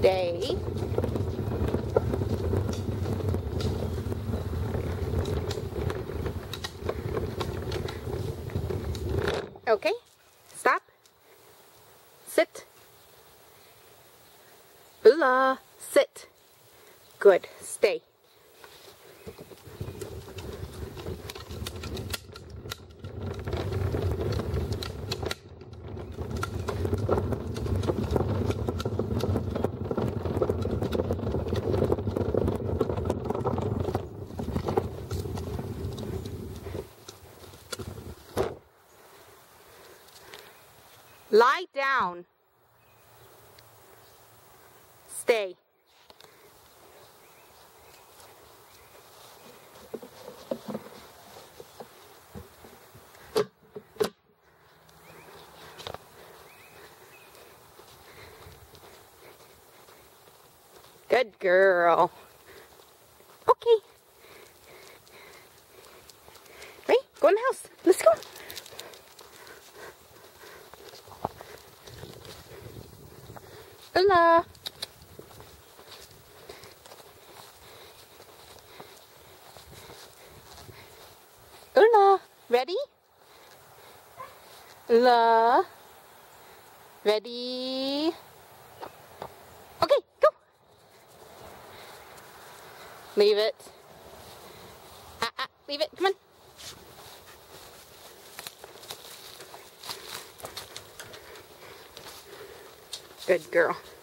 Stay. Okay, stop. Sit. Ulla, sit. Good, stay. Lie down. Stay. Good girl. Okay. Right? Go in the house. Let's go. Ulla. Ulla. Ready? Ulla. Ready? Okay, go. Leave it. Leave it. Come on. Good girl.